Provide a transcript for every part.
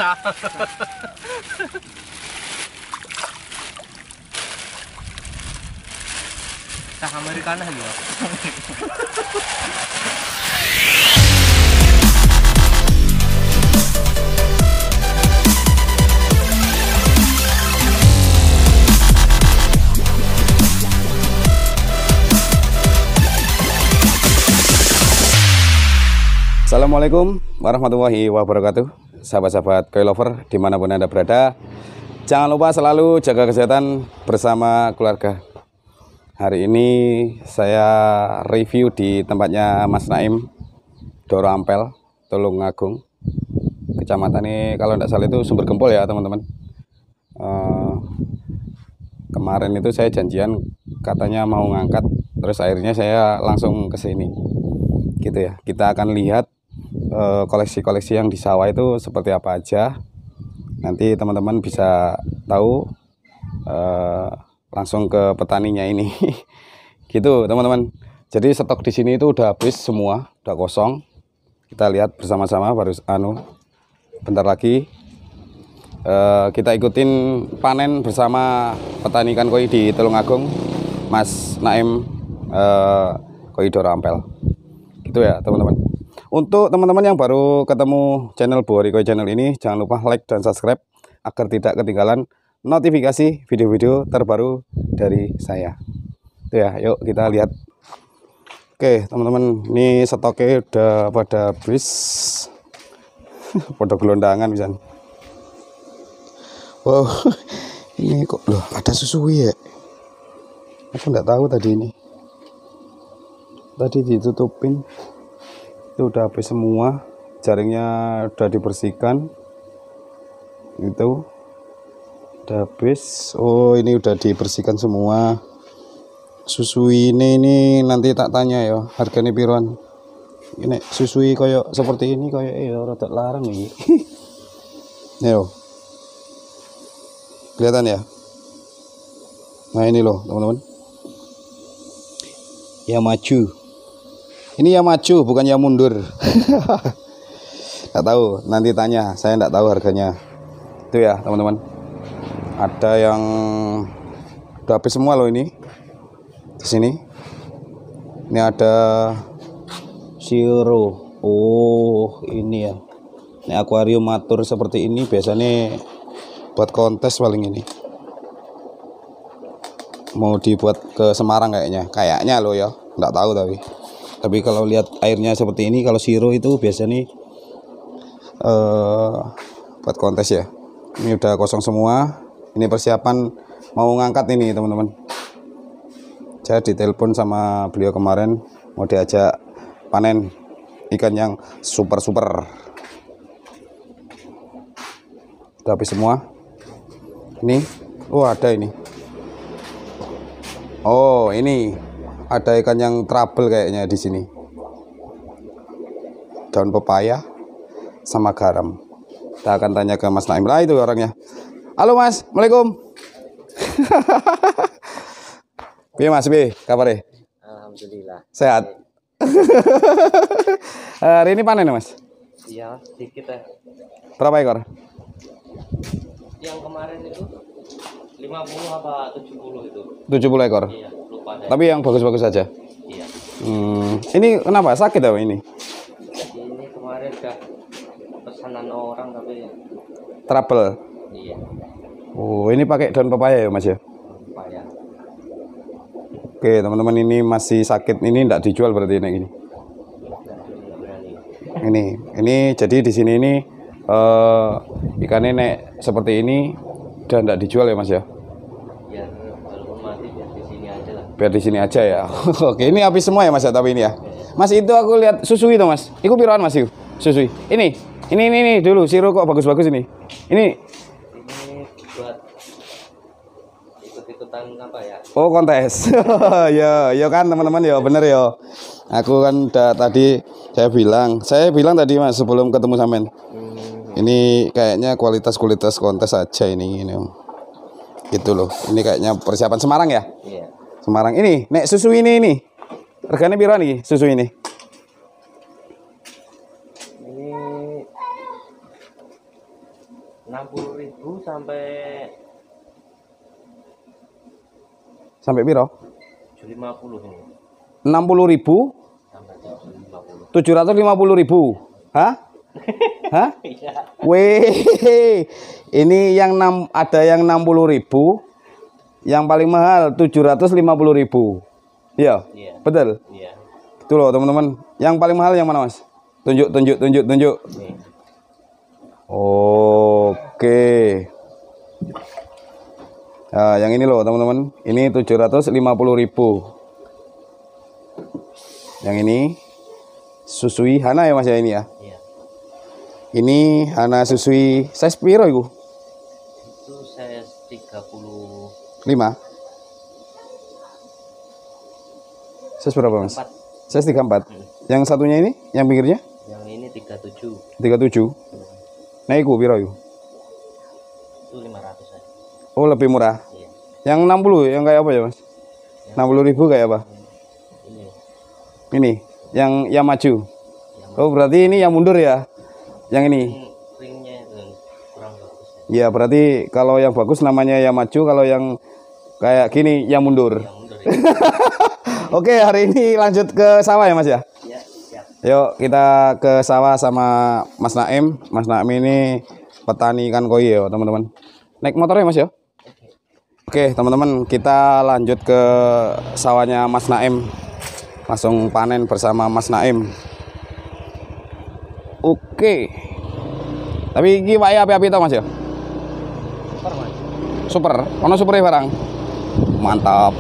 Tah Amerikana ya. Assalamualaikum warahmatullahi wabarakatuh. Sahabat-sahabat koi lover dimanapun Anda berada, jangan lupa selalu jaga kesehatan bersama keluarga. Hari ini saya review di tempatnya Mas Naim, Doro Ampel, Tulungagung. Kecamatan ini kalau tidak salah itu Sumber Gempol ya teman-teman. Kemarin itu saya janjian katanya mau ngangkat, terus akhirnya saya langsung ke sini. Gitu ya. Kita akan lihat koleksi-koleksi yang di sawah itu seperti apa aja. Nanti teman-teman bisa tahu langsung ke petaninya ini. Gitu teman-teman. Jadi stok di sini itu udah habis semua, udah kosong. Kita lihat bersama-sama baru bentar lagi kita ikutin panen bersama petani ikan koi di Tulungagung, Mas Naim Koi Doro Ampel. Gitu ya teman-teman. Untuk teman-teman yang baru ketemu channel Buhori Koi Channel ini, jangan lupa like dan subscribe agar tidak ketinggalan notifikasi video-video terbaru dari saya. Itu ya, yuk kita lihat. Oke teman-teman, ini stoknya udah pada habis. Pada gelondangan bisa. Wow, ini kok loh ada susui ya? Aku nggak tahu tadi ini. Tadi ditutupin. Itu udah habis semua, jaringnya udah dibersihkan, itu udah habis. Oh ini udah dibersihkan semua. Susui ini nanti tak tanya ya harganya piruan. Ini susui kayak seperti ini kayak ya rada larang nih. Yo, kelihatan ya. Nah ini loh teman-teman, ya maju. Ini yang maju, bukan yang mundur. Nggak tahu, nanti tanya. Saya nggak tahu harganya. Itu ya, teman-teman. Ada yang udah habis semua loh ini. Di sini. Ini ada Siro. Oh, ini ya. Ini akuarium matur seperti ini biasanya buat kontes paling ini. Mau dibuat ke Semarang kayaknya. Kayaknya loh ya. Nggak tahu tapi kalau lihat airnya seperti ini, kalau Siro itu biasanya buat kontes ya. Ini udah kosong semua. Ini persiapan mau ngangkat ini teman-teman. Saya ditelepon sama beliau kemarin mau diajak panen ikan yang super. Udah habis semua. Ini, oh ada ini. Oh ini. Ada ikan yang trouble kayaknya di sini. Daun pepaya sama garam. Kita akan tanya ke Mas Naim. Lah itu orangnya. Halo Mas, Assalamualaikum. Piye Mas, piye kabarnya? Alhamdulillah. Sehat. Hari ini panen Mas? Iya, sedikit ya. Berapa ekor? Yang kemarin itu 50 apa 70 itu? 70 ekor. Iya, lupa deh. Tapi yang bagus-bagus saja. Iya. Ini kenapa? Sakit apa ini? Ini kemarin udah pesanan orang tapi Trouble. iya. Oh, ini pakai daun pepaya ya Mas ya? Pepaya. Oke, teman-teman, ini masih sakit. Ini enggak dijual berarti ini gini. Ini jadi di sini ini ikannya nek seperti ini dan enggak dijual ya Mas ya? Ya, walaupun mati biar di sini aja lah. Biar di sini aja ya. Oke, ini habis semua ya Mas ya, tapi ini ya. Mas itu aku lihat susui itu Mas. Iku piroan Mas itu? Susui. Ini dulu Siro kok bagus-bagus ini. Ini buat ikut-ikutan apa ya? oh kontes. ya kan teman-teman ya, bener ya. Aku kan udah tadi saya bilang tadi Mas sebelum ketemu sampean. Ini kayaknya kualitas kontes aja ini. Gitu loh. Ini kayaknya persiapan Semarang ya? Iya. Semarang ini, nek susu ini. Regane piro nih susu ini? Ini 60.000 sampai Sampai piro? 750 ini. 60.000 Sampai 750. 750.000. Hah? Hah? Iya. Weh, ini yang ada yang 60.000, yang paling mahal 750.000. Iya, Iya. betul. Iya. Itu loh teman-teman. Yang paling mahal yang mana mas? Tunjuk. Nih. Oke. Nah, yang ini loh teman-teman. Ini 750.000. Yang ini Susui Hana ya mas ya ini ya. Iya. Ini Hana Susui size piro itu? Itu size 35. 5. Size berapa mas? Size 34. Yang satunya ini, yang pinggirnya? Yang ini 37. 37. Nah itu piro itu? Itu 500 aja. Oh lebih murah. Iya. Yang 60 yang kayak apa ya mas? 60.000 kayak apa? Ini. Ini yang maju. Oh berarti ini yang mundur ya? Yang ini? Ringnya itu kurang bagus Ya ya. berarti kalau yang bagus namanya yang maju, kalau yang kayak gini yang mundur. Yang mundur ya. Oke, hari ini lanjut ke sawah ya mas ya? Iya, siap. Yuk kita ke sawah sama Mas Naim. Mas Naim ini petani ikan koi ya teman-teman. Naik motor ya mas ya? Oke teman-teman, kita lanjut ke sawahnya Mas Naim. Langsung panen bersama Mas Naim. Oke. Tapi ini wae api-api tau mas ya? Super, Mas. Super, ono super barang. Mantap.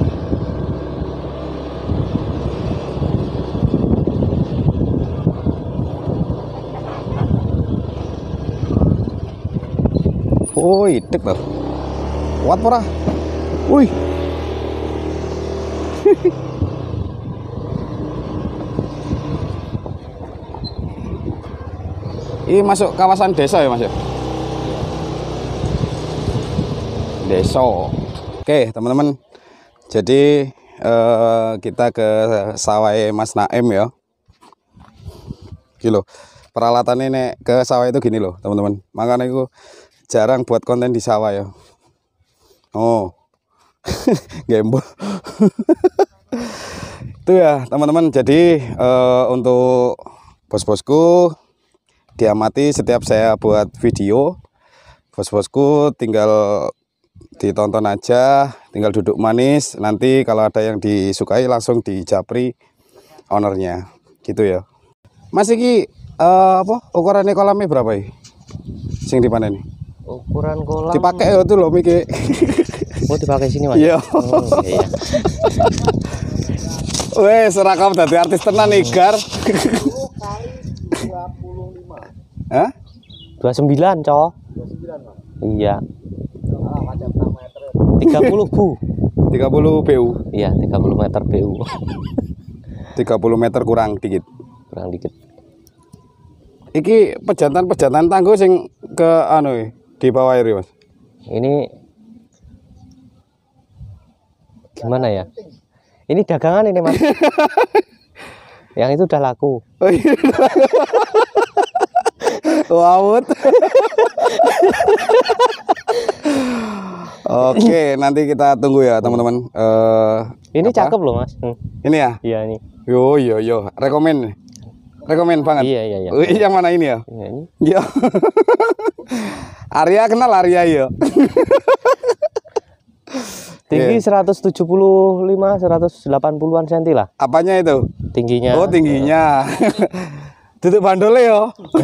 Woi, dek loh. Kuat pora. Wih. Ini masuk kawasan desa ya mas ya? Desa. Oke teman-teman. Jadi kita ke sawah Mas Naim ya. Gini loh. Peralatan ini ke sawah itu gini loh teman-teman. Makanya itu jarang buat konten di sawah ya. Oh. Gembol. Itu ya teman-teman. Jadi untuk bos-bosku diamati setiap saya buat video, bos-bosku tinggal ditonton aja, tinggal duduk manis, nanti kalau ada yang disukai langsung dijapri ownernya gitu ya. Mas iki apa ukurannya kolamnya berapa ya sing dipanen ini? Ukuran kolam Dipakai ya tuh loh Miki. oh dipakai sini mas. Iya. Oh, iya. Weh serakam dari artis tenan Igar. Hah? 29 cowok. 29 iya. 30 bu. 30 BU. Iya 30 meter BU. 30 meter kurang dikit. Kurang dikit. Iki pejantan tangguh sing ke anu di bawah air mas. Ini gimana ya? Ini dagangan ini mas. Yang itu udah laku. Oh, iya. Wawut. Oke, nanti kita tunggu ya teman-teman. Ini apa? cakep loh mas. Ini ya? Iya ini. Yo, rekomen banget. Iya. Wih, yang mana ini ya? Iya, ini. Yo. Arya kenal Arya yo. Tinggi 175 180-an cm lah. Apanya itu? Tingginya. Oh, tingginya. Tutup bandolnya yo.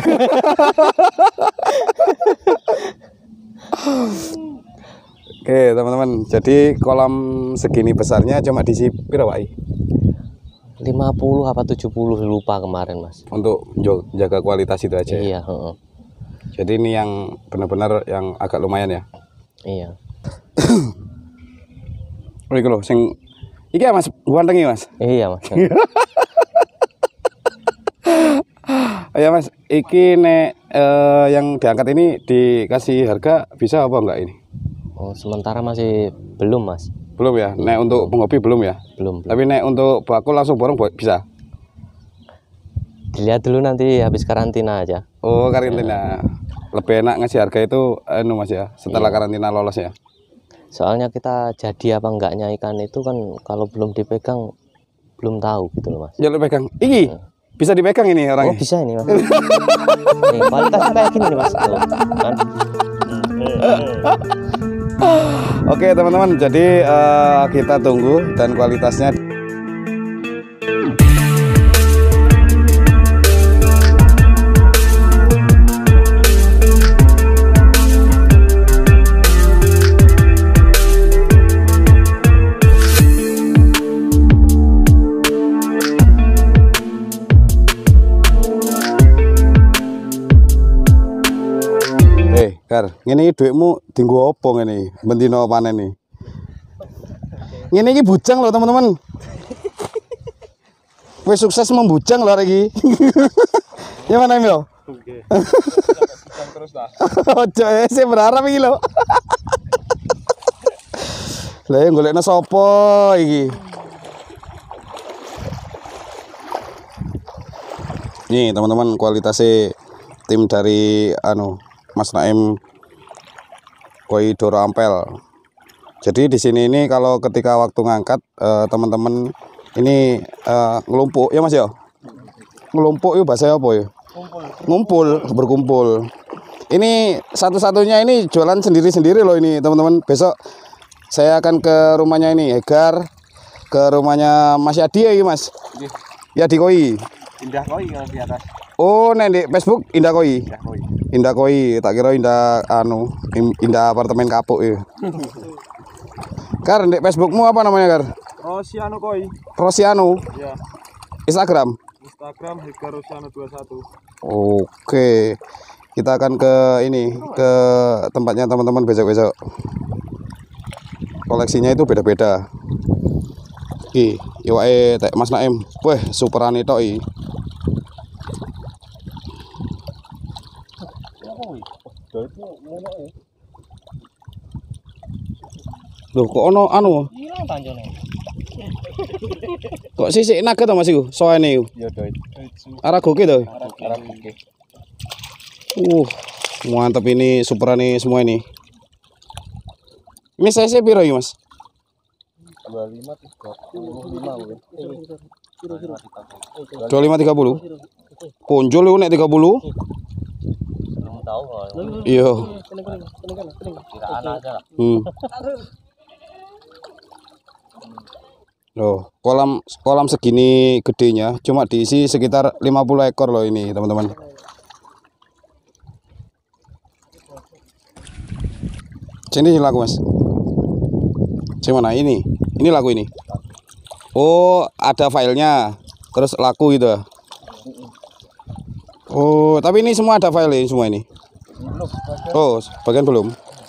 Oke, teman-teman. Jadi kolam segini besarnya cuma diisi piro, Pak? 50 apa 70 lupa kemarin, Mas. Untuk jaga kualitas itu aja. Iya, Jadi ini yang benar-benar yang agak lumayan ya. Iya. Oh, iki lho sing iki ya Mas, guantengi Mas. Iya, Mas. Oh ya Mas, iki nek yang diangkat ini dikasih harga bisa apa enggak ini? Oh, sementara masih belum, Mas. Belum ya. Nek untuk penghobi belum ya. Belum. Tapi nek untuk bakul langsung borong bisa. Dilihat dulu nanti habis karantina aja. Oh, karantina. lebih enak ngasih harga itu anu Mas ya, setelah karantina lolos ya. Soalnya kita jadi apa enggaknya ikan itu kan kalau belum dipegang belum tahu gitu loh Mas. Ya lu pegang. Iki bisa dipegang ini Oh orangnya. bisa ini Mas. Nih, kualitasnya kayak gini nih Mas. Tuh, kan? Oke teman-teman, jadi kita tunggu dan kualitasnya. Kar, ngene iki duitmu dienggo apa ngene? Bendino panen iki. Ngene iki bujang loh teman-teman. Wis sukses membujang loh iki. Ya mana Emil? Oke. Terus lah. Ojo saya berharap iki lho. Lah yang golekno sapa iki? Nih teman-teman, kualitasnya tim dari Mas Naim Koi Doro Ampel. Jadi di sini ini kalau ketika waktu ngangkat teman-teman ini ngelumpuk ya Mas ya. Ngelumpuk itu bahasa apa ya? Ngumpul, berkumpul. Ini satu-satunya ini jualan sendiri-sendiri loh ini teman-teman. Besok saya akan ke rumahnya ini Egar, ke rumahnya Mas Yadi ya Mas. Yadi Koi. Indah Koi yang di atas. Oh, nek di Facebook Indah Koi. Indah Koi. Indah Koi, tak kira Indah Indah apartemen kapuk ya. Kar, di Facebookmu apa namanya Kar? Rosiano Koi. Rosiano. Ya. Instagram. Instagram Hega Rosiano 21. Oke. Kita akan ke ini, ke tempatnya teman-teman besok-besok. Koleksinya itu beda-beda. Iki, iwake tek Mas Naim. Weh, superane tok iki. Loh, kok ono anu? Hilang tanjone. Kok sisik naga to Mas iku? Soane iku. Ya doit. Aragoke to. Aragoke. Mantap ini superane semua ini. Ini size piro iki Mas? 25 35 mungkin. 25 30. Ponjol iku nek 30. Belum tahu kalau. Iya. Kiraan aja lah. Loh, kolam segini gedenya cuma diisi sekitar 50 ekor loh ini, teman-teman. Sini laku, Mas. Sini mana ini? Ini laku ini. Oh, ada filenya. Terus laku gitu. Oh, tapi ini semua ada file semua ini. Oh, bagian belum.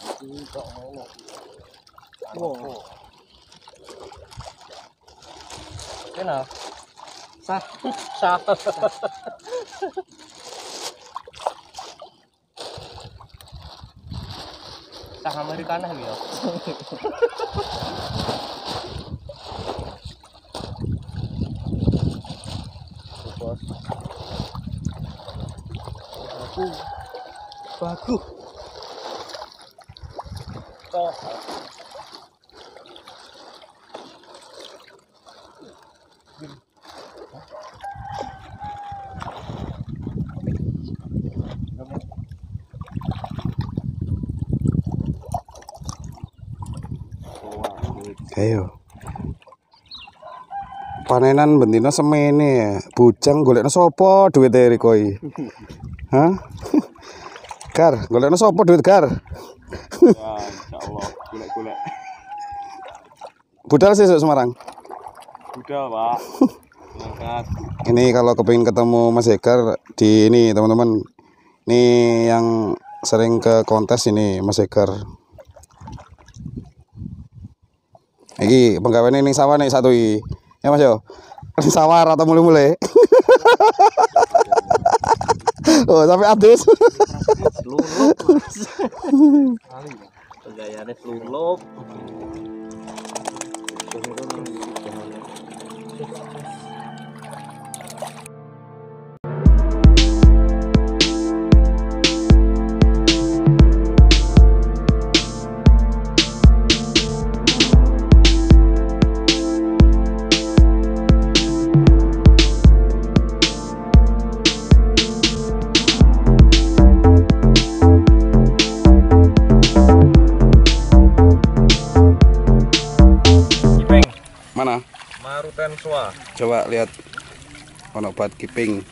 Kenal. Sah. Sah Amerikana gitu. Bagus. Ayo. Panenan bendino semene ya. Bujang golekno sapa duwite Koi? Hah? Gar, golekno sapa duit Gar? Ya, insyaallah golek-golek. Budal sesuk Semarang. Udah, Pak. Berangkat. Ini kalau kepingin ketemu Mas Egar di ini teman-teman. Ini yang sering ke kontes ini Mas Egar. Iki penggaweane ning sawah nih satu iki. Ya Mas yo. Sawah atau mulai-mulai. Oh, sampai habis. Lulup. Gayane lulup. Sultan Sua. Coba lihat ono bat kiping.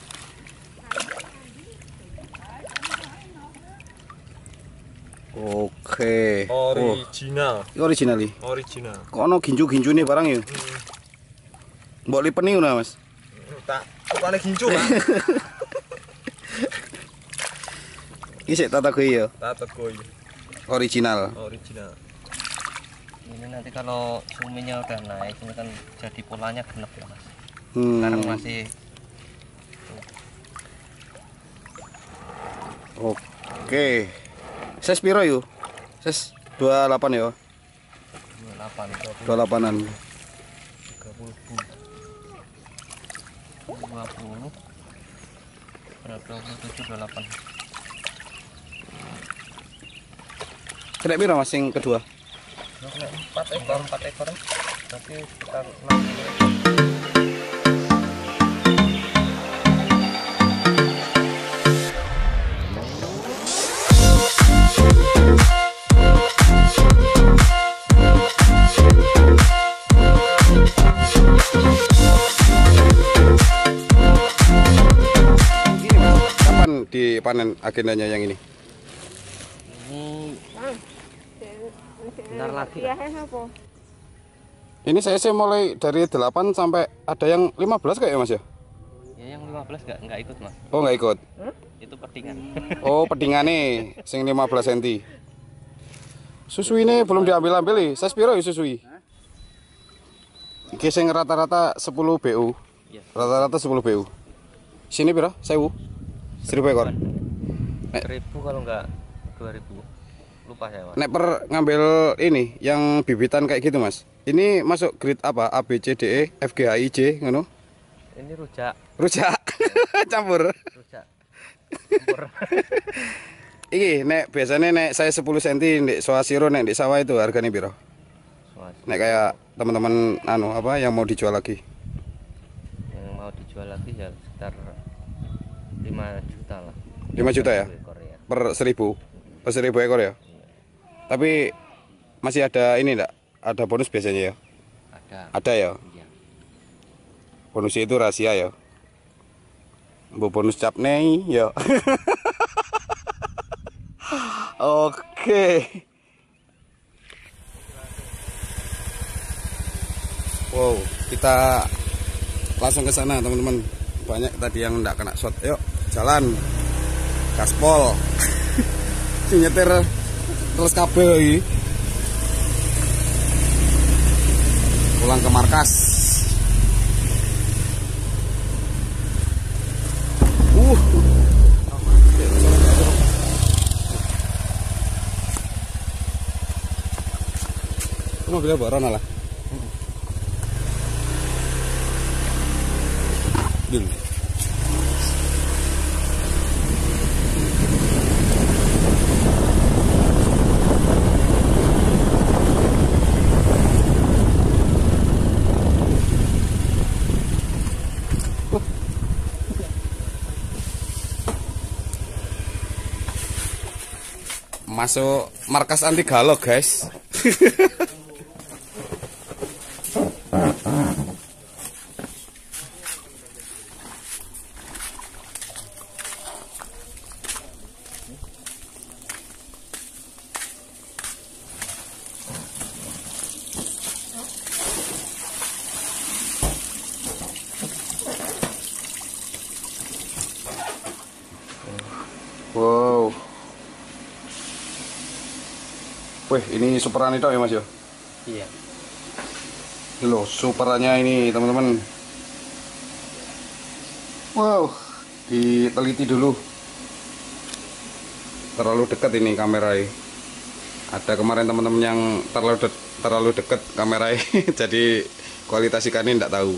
Oke. Original. Ini original nih. Original. Kok ono ginju-ginju nih barang ya? Mbok lipeni ngono, Mas. Tak tukane gincu, Pak. Iki sik tata gue ya. Tak tegoi. Original. Original. Ini nanti kalau suminya udah naik ini kan jadi polanya genep ya Mas. Hmm. Sekarang masih Oke. Ses piro yuk? Ses 28 ya. 28, 28-an. 30, 20, berapa 27, 28. Kena piro Mas sing kedua? 4 ekor. Tapi sekitar 6 ekor. Kapan dipanen agendanya yang ini? Ini bentar lagi. Ini saya mulai dari 8 sampai ada yang 15 kayak ya Mas ya? Ya yang 15 enggak ikut Mas. Oh nggak ikut? Itu pedingan. Oh pedingane sing 15 cm. Susu ini belum diambil-ambil nih. Saya piro ya susui? Iki sing rata-rata 10 BU. Iya. Rata-rata 10 BU. Sini piro? 1000. 1000 ekor. 1000 kalau enggak 2000. Lupa saya Mas. Nek per ngambil ini yang bibitan kayak gitu Mas. Ini masuk grade apa? A B C D E F G H I J ngono? Ini rujak. Rujak. Campur. Rujak. Campur. Iki nek biasanya nek saya 10 cm nek soasiro nek di sawah itu harganya piro? Nek kayak teman-teman anu apa yang mau dijual lagi? Yang mau dijual lagi ya sekitar 5 juta lah. 5 juta ya? Ekor ya. Per 1000. Per 1000 ekor ya? Tapi masih ada ini enggak? Ada bonus biasanya ya? Ada. Ada ya? Iya. Bonusnya itu rahasia ya. Bu bonus cap nih ya. Oke. Wow, kita langsung ke sana teman-teman. Banyak tadi yang enggak kena shot. Yuk, jalan. Gaspol. Si nyetir terus kabel lagi. Pulang ke markas. Mobilnya baron lah. Dul. Masuk markas anti galok guys. Wow. Wih, ini superan itu ya Mas ya? Iya. Ini loh, superannya ini teman-teman. Wow, diteliti dulu. Terlalu dekat ini kameranya. Ada kemarin teman-teman yang terlalu dekat kameranya, jadi kualitas ikannya tidak tahu.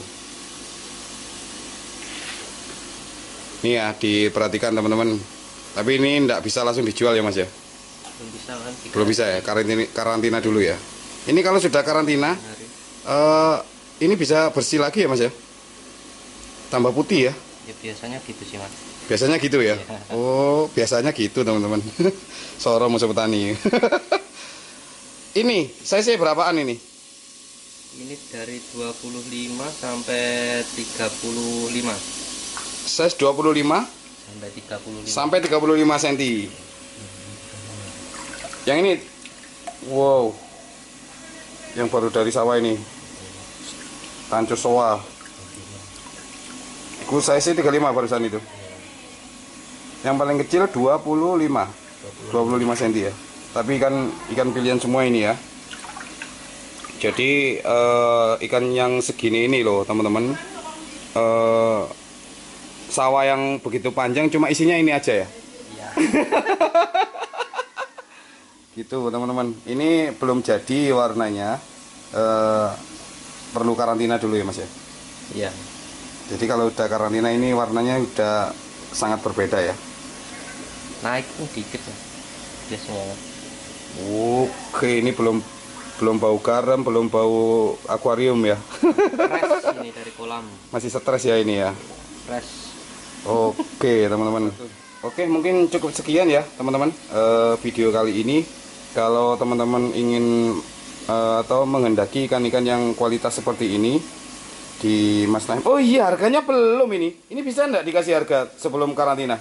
Ini ya diperhatikan teman-teman. Tapi ini tidak bisa langsung dijual ya Mas ya? Belum bisa kan? Belum bisa ya, karantina dulu ya. Ini kalau sudah karantina, ini bisa bersih lagi ya Mas ya? Tambah putih ya? Ya biasanya gitu sih Mas. Biasanya gitu ya? Iya. Oh, biasanya gitu teman-teman. Seorang musuh petani. Ini, size berapaan ini? Ini dari 25 sampai 35. Size 25 Sampai 35. sampai 35 cm. Yang ini, wow, yang baru dari sawah ini, Tanco Soa. Itu size 35 barusan itu. Yang paling kecil 25 cm ya. Tapi ikan pilihan semua ini ya. Jadi ikan yang segini ini loh teman-teman. Sawah yang begitu panjang cuma isinya ini aja ya. Iya. Gitu teman-teman. Ini belum jadi warnanya. Perlu karantina dulu ya Mas ya. Iya. Jadi kalau udah karantina ini warnanya udah sangat berbeda ya. Naik dikit ya. Biasanya. Oke, ini belum bau garam, belum bau akuarium ya. Fresh ini dari kolam. Masih stres ya ini ya. Fresh. Oke teman-teman. Oke, mungkin cukup sekian ya teman-teman video kali ini. Kalau teman-teman ingin atau menghendaki ikan-ikan yang kualitas seperti ini di Mas Naim. Oh iya, harganya belum ini. Ini bisa enggak dikasih harga sebelum karantina?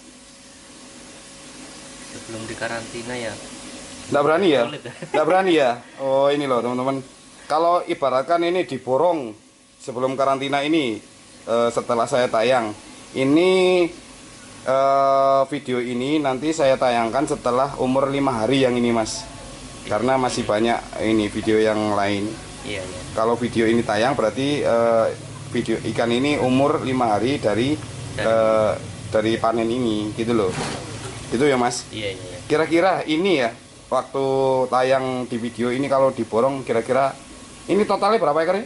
Sebelum dikarantina ya. Enggak berani ya? Sulit ya. Enggak berani ya? Oh, ini loh teman-teman. Kalau ibaratkan ini diborong sebelum karantina ini setelah saya tayang. Ini video ini nanti saya tayangkan setelah umur 5 hari yang ini Mas. Karena masih banyak ini video yang lain. Iya, iya. Kalau video ini tayang berarti video ikan ini umur 5 hari dari panen ini gitu loh. Itu ya Mas. Iya, iya. Kira-kira ini ya waktu tayang di video ini kalau diborong kira-kira ini totalnya berapa ekor ya?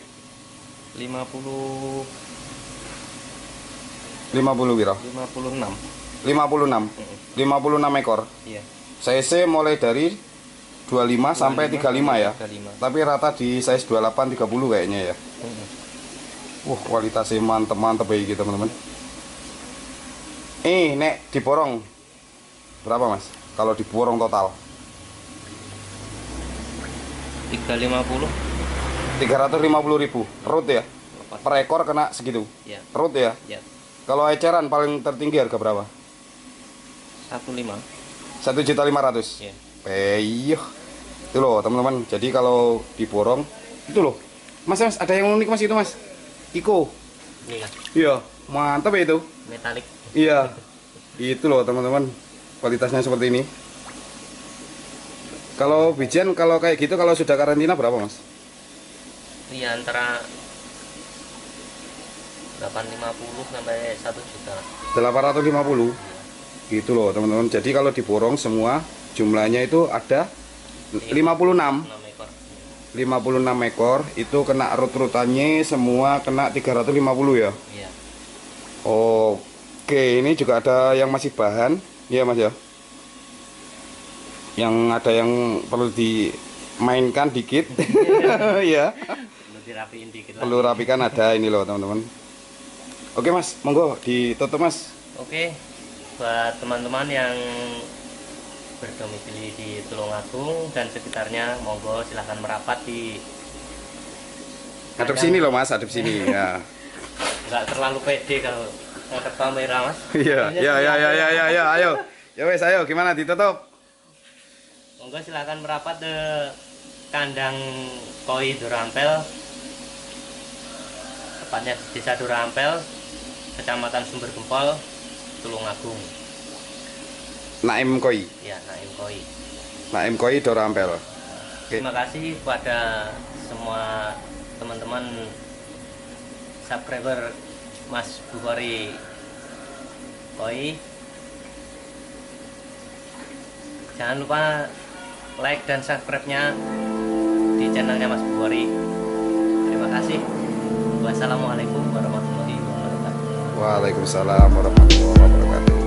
50 50 kira. 56. 56. 56 ekor. Iya. Size mulai dari 25 sampai 35 ya. 35. Tapi rata di size 28 30 kayaknya ya. Kualitasnya mantep-mantep ya gitu teman-teman. Nek diborong berapa Mas? Kalau diborong total 350. 350.000 root ya. Lepas. Per ekor kena segitu. Iya. Root ya. Ya. Kalau eceran paling tertinggi harga berapa? 15. 1.500.000. Iya. Iya. Itu loh teman-teman. Jadi kalau diborong itu loh. Mas ada yang unik Mas itu Mas. Iko. Ini kan Iya, mantap ya itu. metalik. Iya. Itu loh teman-teman. Kualitasnya seperti ini. Kalau bijian kalau kayak gitu kalau sudah karantina berapa Mas? Iya, antara 850 sampai 1 juta. 850. Gitu loh teman-teman. Jadi kalau diborong semua jumlahnya itu ada 56. 6 ekor. 56 ekor itu kena rut-rutannya semua kena 350 ya. Iya. Oke, ini juga ada yang masih bahan, ya Mas ya. Yang ada yang perlu dimainkan dikit. Ya. Perlu dirapiin dikit Perlu lagi. rapikan ada ini loh teman-teman. Oke Mas, monggo ditutup Mas. Oke, buat teman-teman yang berdomisili di Tulungagung dan sekitarnya, monggo silahkan merapat di Hadap sini loh Mas, hadap sini ya. nggak terlalu pede kalau ngangkat kamera Mas. Iya, ya, ayo. Ya wes, ayo gimana ditutup? Monggo silahkan merapat ke kandang koi Durampel, tepatnya di Desa Durampel, Kecamatan Sumber Gempol, Tulungagung. Naim Koi. Ya, Naim Koi. Naim Koi Durampel. Oke. Terima kasih kepada semua teman-teman subscriber Mas Bukhari Koi. Jangan lupa like dan subscribe-nya di channelnya Mas Bukhari. Terima kasih. Wassalamualaikum warahmatullahi wabarakatuh. Waalaikumsalam warahmatullahi wabarakatuh.